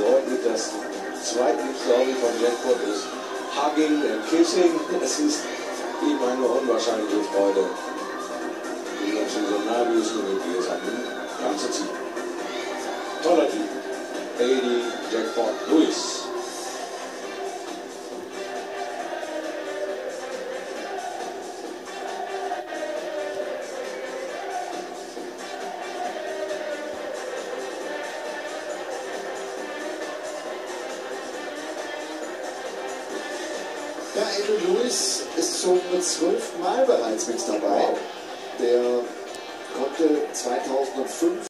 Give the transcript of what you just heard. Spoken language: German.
deutlich. Das zweitliebste Hobby von Jackpot ist Hugging and Kissing. Es ist ihm eine unwahrscheinliche Freude, die Menschen so nah wie es nur möglich ist, an den ganzen Team. Toller Typ. 80 Jackpot Lewis. Ja, Andrew Lewis ist zum 12. Mal bereits mit dabei. Der konnte 2005